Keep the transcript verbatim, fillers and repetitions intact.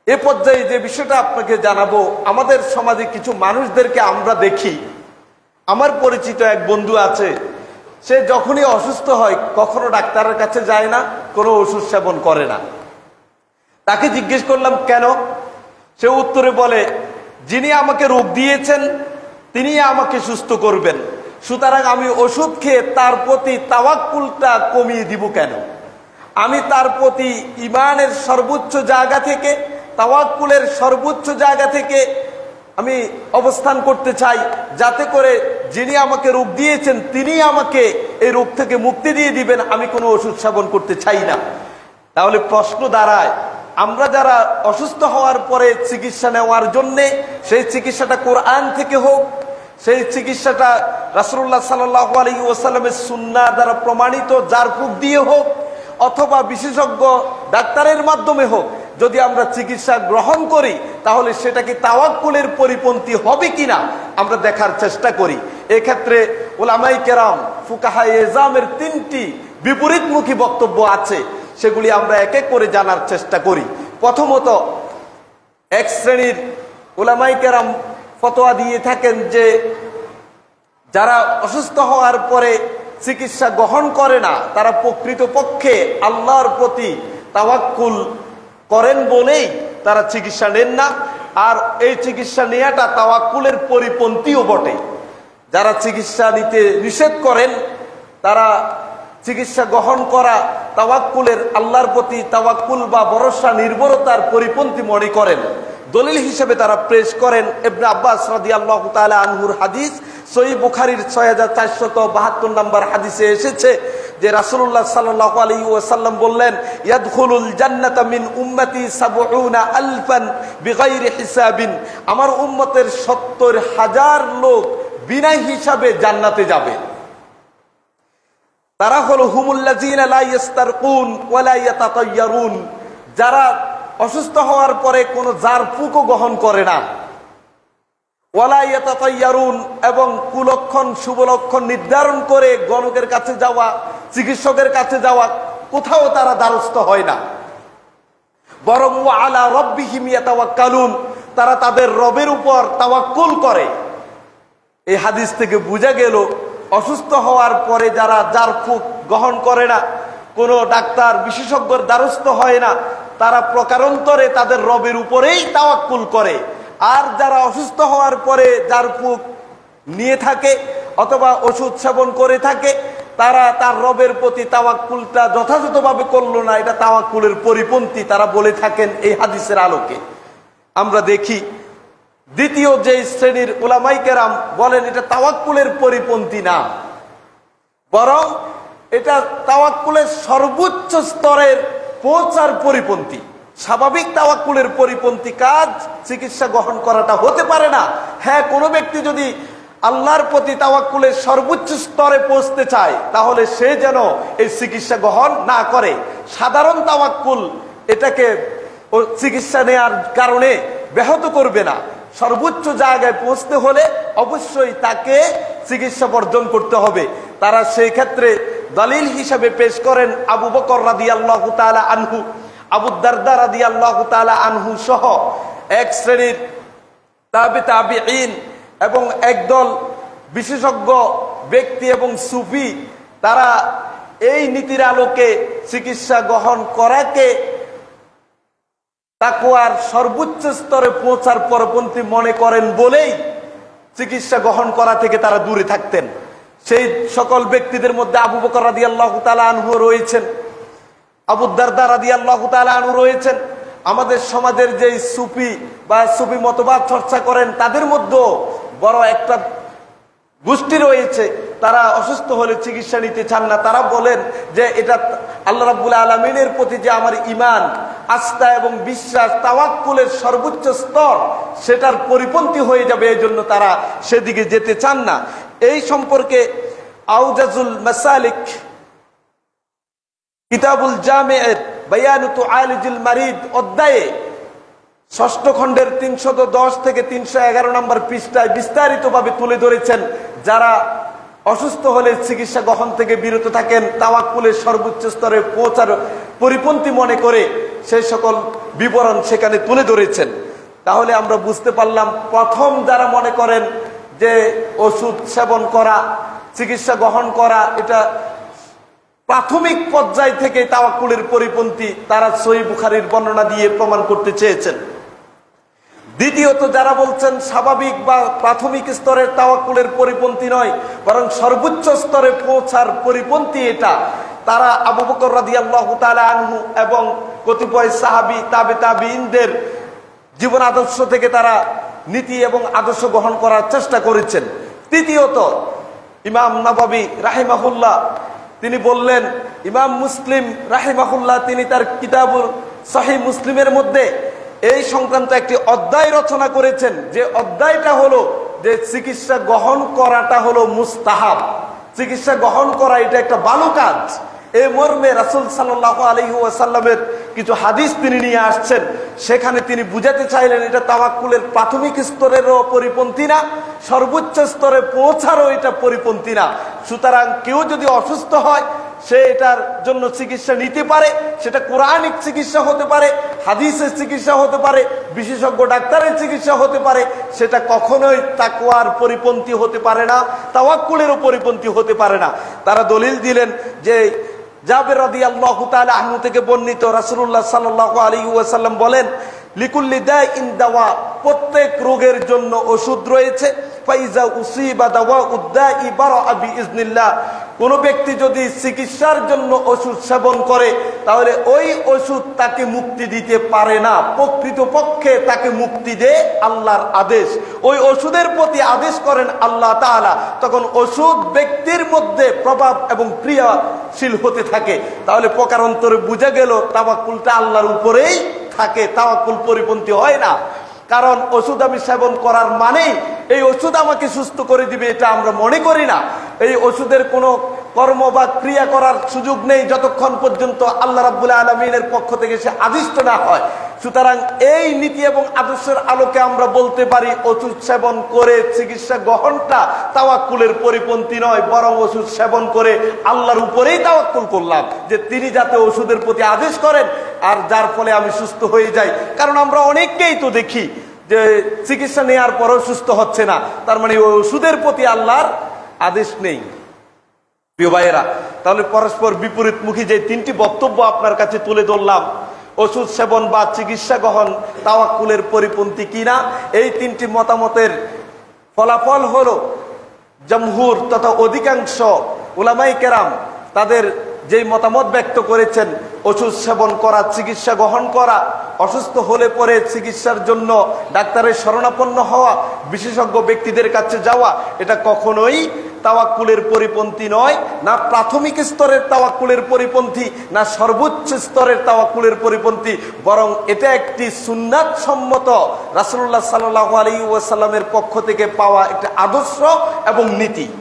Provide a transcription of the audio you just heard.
এ পর্যায়ে যে বিষয়টা আপনাকে জানাবো, আমাদের সমাজে কিছু মানুষদেরকে আমরা দেখি। আমার পরিচিত এক বন্ধু আছে, সে যখনই অসুস্থ হয় কখনো ডাক্তারের কাছে যায় না, কোনো ওষুধ সেবন করে না। তাকে জিজ্ঞেস করলাম কেন? সে উত্তরে বলে, যিনি আমাকে রোগ দিয়েছেন তিনি আমাকে সুস্থ করবেন, সুতরাং আমি ওষুধ খেয়ে তার প্রতি তাওয়াক্কুলটা কমিয়ে দিব কেন? আমি তার প্রতি ঈমানের সর্বোচ্চ জায়গা থেকে, তাওয়াক্কুলের সর্বোচ্চ জায়গা থেকে আমি অবস্থান করতে চাই, যাতে করে যিনি আমাকে রোগ দিয়েছেন তিনি আমাকে এই রোগ থেকে মুক্তি দিয়ে দিবেন। আমি কোনো ওষুধ সেবন করতে চাই না। তাহলে প্রশ্ন দাঁড়ায়, আমরা যারা অসুস্থ হওয়ার পরে চিকিৎসা নেওয়ার জন্যে, সেই চিকিৎসাটা কোরআন থেকে হোক, সেই চিকিৎসাটা রাসূলুল্লাহ সাল্লাল্লাহু আলাইহি ওয়াসাল্লামের সুন্নাহ দ্বারা প্রমাণিত জারফুক দিয়ে হোক, অথবা বিশেষজ্ঞ ডাক্তারের মাধ্যমে হোক, যদি আমরা চিকিৎসা গ্রহণ করি তাহলে সেটা কি তাওয়াক্কুলের পরিপন্থী হবে কিনা আমরা দেখার চেষ্টা করি। এক্ষেত্রে উলামায়ে কেরাম, ফুকাহায়ে এজামের তিনটি বিপরীতমুখী বক্তব্য আছে, সেগুলি আমরা এক এক করে জানার চেষ্টা করি। প্রথমত, এক শ্রেণীর উলামায়ে কেরাম ফতোয়া দিয়ে থাকেন যে যারা অসুস্থ হওয়ার পরে চিকিৎসা গ্রহণ করে না তারা প্রকৃতপক্ষে আল্লাহর প্রতি তাওয়াক্কুল করেন বলেই তারা চিকিৎসা নেন না, আর এই চিকিৎসা নেওয়াটা তাওয়াক্কুলের পরিপন্থীও বটে। যারা চিকিৎসা নিতে নিষেধ করেন তারা চিকিৎসা গ্রহণ করা তাওয়াক্কুলের, আল্লাহর প্রতি তাওয়াক্কুল বা ভরসা নির্ভরতার পরিপন্থী মনে করেন। দলিল হিসেবে তারা পেশ করেন ইবনে আব্বাস রাদিয়াল্লাহু তাআলা আনহুর হাদিস। সহিহ বুখারীর ছয় হাজার চারশত বাহাত্তর নম্বর হাদিসে এসেছে যে রাসূলুল্লাহ সাল্লাল্লাহু আলাইহি ওয়াসাল্লাম বললেন, ইয়াদখুলুল জান্নাতা মিন উম্মতি সাবউনা আলফান বিগাইরি হিসাবিন, আমার উম্মতের সত্তর হাজার লোক বিনা হিসাবে জান্নাতে যাবে। তারা হলো হুমুল্লাযিনা লা ইস্তারকুন ওয়া লা ইয়াতাতায়্যারুন, যারা অসুস্থ হওয়ার পরে কোনো জারফুকও গ্রহণ করে না, ওয়ালা ইয়াতাতায়্যারুন, এবং কুলক্ষণ শুভলক্ষণ নির্ধারণ করে গণকের কাছে যাওয়া, চিকিৎসকের কাছে যাওয়া, কোথাও তারা দ্বারস্থ হয় না, বরং ওয়া আলা রাব্বিহিম ইয়াতাওয়াক্কালুন, তারা তাদের রবের উপর তাওয়াক্কুল করে। এই হাদিস থেকে বোঝা গেল অসুস্থ হওয়ার পরে যারা জারফুক গ্রহণ করে না, কোনো ডাক্তার বিশেষজ্ঞর দ্বারস্থ হয় না, তারা প্রকারান্তরে তাদের রবের উপরেই তাওয়াক্কুল করে। আর যারা অসুস্থ হওয়ার পরে জারফুক নিয়ে থাকে অথবা ওষুধ সেবন করে থাকে, তারা তার রবের প্রতি তাওয়াক্কুলটা যথাযথভাবে করলো না, এটা তাওয়াক্কুলের পরিপন্থী তারা বলে থাকেন এই হাদিসের আলোকে। আমরা দেখি দ্বিতীয় যে শ্রেণীর উলামায়ে কেরাম বলেন এটা তাওয়াক্কুলের পরিপন্থী না, বরং এটা তাওয়াক্কুলের সর্বোচ্চ স্তরের পৌঁছার পরিপন্থী। স্বাভাবিক তাওয়াক্কুলের পরিপন্থী কাজ চিকিৎসা গ্রহণ করাটা হতে পারে না। হ্যাঁ, কোনো ব্যক্তি যদি আল্লাহর প্রতি তাওয়াক্কুলের সর্বোচ্চ স্তরে পৌঁছতে চায় তাহলে সে যেন এই চিকিৎসা গ্রহণ না করে। সাধারণ তাওয়াক্কুল এটাকে চিকিৎসা নেওয়ার কারণে ব্যাহত করবে না। সর্বোচ্চ জায়গায় পৌঁছতে হলে অবশ্যই তাকে চিকিৎসা বর্জন করতে হবে। তারা সেই ক্ষেত্রে দলিল হিসাবে পেশ করেন আবু বকর রাদিয়াল্লাহু তাআলা আনহু, আবু দারদা রাদিয়াল্লাহু তাআলা আনহু সহ এক শ্রেণীর তাবে তাবিঈন এবং একদল বিশেষজ্ঞ ব্যক্তি এবং সুফি, তারা এই নীতির আলোকে চিকিৎসা গ্রহণ করাকে তাকওয়ার সর্বোচ্চ স্তরে পৌঁছার পরপন্থী মনে করেন বলেই চিকিৎসা গ্রহণ করা থেকে তারা দূরে থাকতেন। সেই সকল ব্যক্তিদের মধ্যে আবু বকর রাদিয়াল্লাহু তাআলা আনহু রয়েছেন, আবু দারদা রাদিয়াল্লাহু তাআলা আনহু রয়েছেন। আমাদের সমাজের যে সুফি বা সুফি মতবাদ চর্চা করেন তাদের মধ্যে বড় একটা গোষ্ঠী রয়েছে, তারা অসুস্থ হলে চিকিৎসা নিতে চান না। তারা বলেন যে এটা আল্লাহ রাব্বুল আলামিনের প্রতি যে আমার ঈমান, আস্থা এবং বিশ্বাস, তাওয়াক্কুলের সর্বোচ্চ স্তর, সেটার পরিপন্থী হয়ে যাবে, এই জন্য তারা সেদিকে যেতে চান না। এই সম্পর্কে আউজাজুল মাসালিক কিতাবুল জামি'এর বায়ানুতু আলিজুল মারিদ অধ্যায়ে ষষ্ঠ খণ্ডের তিনশত দশ থেকে তিনশো এগারো নম্বর পৃষ্ঠায় বিস্তারিত ভাবে তুলে ধরেছেন যারা অসুস্থ হলে চিকিৎসা গ্রহণ থেকে বিরত থাকেন, তাওয়াক্কুলের সর্বোচ্চ স্তরে পৌঁছার পরিপন্থী মনে করে সেই সকল বিবরণ সেখানে তুলে ধরেছেন। তাহলে আমরা বুঝতে পারলাম, প্রথম যারা মনে করেন যে ওষুধ সেবন করা, চিকিৎসা গ্রহণ করা এটা প্রাথমিক পর্যায় থেকে তাওয়াক্কুলের পরিপন্থী, তারা সহিহ বুখারীর বর্ণনা দিয়ে প্রমাণ করতে চেয়েছেন। দ্বিতীয়ত যারা বলছেন স্বাভাবিক বা প্রাথমিক স্তরের তাওয়াক্কুলের পরিপন্থী নয়, বরং সর্বোচ্চ স্তরে পৌঁছার পরিপন্থী এটা, তারা আবু বকর রাদিয়াল্লাহু তাআলা আনহু এবং কতিপয় সাহাবী তাবে তাবিঈনদের জীবন আদর্শ থেকে তারা নীতি এবং আদর্শ গ্রহণ করার চেষ্টা করেছেন। তৃতীয়ত ইমাম নববী রাহিমাহুল্লাহ তিনি বললেন, ইমাম মুসলিম রাহিমাহুল্লাহ তিনি তার কিতাবুল সহিহ মুসলিমের মধ্যে এই সংক্রান্ত একটি অধ্যায় রচনা করেছেন, যে অধ্যায়টা হলো যে চিকিৎসা গ্রহণ করাটা হলো মুস্তাহাব, চিকিৎসা গ্রহণ করা এটা একটা ভালো কাজ। এই মর্মে রাসূল সাল্লাল্লাহু আলাইহি ওয়াসাল্লামের কিছু হাদিস তিনি নিয়ে আসছেন, সেখানে তিনি বুঝাতে চাইলেন এটা তাওয়াক্কুলের প্রাথমিক স্তরেরও পরিপন্থী না, সর্বোচ্চ স্তরে পৌঁছারও এটা পরিপন্থী না। সুতরাং কেউ যদি অসুস্থ হয় সে এটার জন্য চিকিৎসা নিতে পারে, সেটা কোরআনিক চিকিৎসা হতে পারে, হাদিসের চিকিৎসা হতে পারে, বিশেষজ্ঞ ডাক্তারের চিকিৎসা হতে পারে, সেটা কখনোই তাকওয়ার পরিপন্থী হতে পারে না, তাওয়াক্কুলেরও পরিপন্থী হতে পারে না। তারা দলিল দিলেন যে জাবের রাদিয়াল্লাহু তাআলা আনহু থেকে বর্ণিত, রাসূলুল্লাহ সাল্লাল্লাহু আলাইহি ওয়াসাল্লাম বলেন, লিকুল্লি দাইন দাওয়া, প্রত্যেক রোগের জন্য ওষুধ রয়েছে। ফাইজা উসিবা দাওয়াউদ দাই বারাআ বিইজনিল্লাহ, কোন ব্যক্তি যদি চিকিৎসার জন্য ওষুধ সেবন করে তাহলে ওই ওষুধ তাকে মুক্তি দিতে পারে না, প্রকৃতপক্ষে তাকে মুক্তি দেয় আল্লাহর আদেশ, ওই ওষুধের প্রতি আদেশ করেন আল্লাহ তাআলা, তখন ওষুধ ব্যক্তির মধ্যে প্রভাব এবং ক্রিয়াশীল হতে থাকে। তাহলে প্রকারান্তরে বোঝা গেল তাওয়াক্কুলটা আল্লাহর উপরেই থাকে, তাওয়াক্কুল পরিপন্থী হয় না। কারণ ওষুধ আমি সেবন করার মানেই এই ওষুধ আমাকে সুস্থ করে দিবে এটা আমরা মনে করি না। এই ওষুধের কোনো কর্ম বা ক্রিয়া করার সুযোগ নেই যতক্ষণ পর্যন্ত আল্লাহ রাব্বুল আলামিনের পক্ষ থেকে সে আদিষ্ট না হয়। সুতরাং এই নীতি এবং আদর্শের আলোকে আমরা বলতে পারি ওষুধ সেবন করে চিকিৎসা গ্রহণটা তাওয়াক্কুলের পরিপন্থী নয়, বরং ওষুধ সেবন করে আল্লাহর উপরেই তাওয়াক্কুল করলাম যে তিনি যাতে ওষুধের প্রতি আদেশ করেন আর যার ফলে আমি সুস্থ হয়ে যাই। কারণ আমরা অনেককেই তো দেখি যে চিকিৎসা নেওয়ার পরেও সুস্থ হচ্ছে না, তার মানে ওই ওষুধের প্রতি আল্লাহর আদেশ নেই। প্রিয় ভাইয়েরা, তাহলে পরস্পর বিপরীতমুখী যে তিনটি বক্তব্য আপনার কাছে তুলে ধরলাম, ওষুধ সেবন বা চিকিৎসা গ্রহণ তাওয়াক্কুলের পরিপন্থী কিনা, এই তিনটি মতামতের ফলাফল হলো জমহুর তথা অধিকাংশ উলামায়ে কেরাম তাদের যেই মতামত ব্যক্ত করেছেন, ওষুধ সেবন করা, চিকিৎসা গ্রহণ করা, অসুস্থ হলে পরে চিকিৎসার জন্য ডাক্তারের শরণাপন্ন হওয়া, বিশেষজ্ঞ ব্যক্তিদের কাছে যাওয়া, এটা কখনোই তাওয়াক্কুলের পরিপন্থী নয়, না প্রাথমিক স্তরের তাওয়াক্কুলের পরিপন্থী, না সর্বোচ্চ স্তরের তাওয়াক্কুলের পরিপন্থী, বরং এটা একটি সুন্নাত সম্মত রাসূলুল্লাহ সাল্লাল্লাহু আলাইহি ওয়াসাল্লামের পক্ষ থেকে পাওয়া একটা আদর্শ এবং নীতি।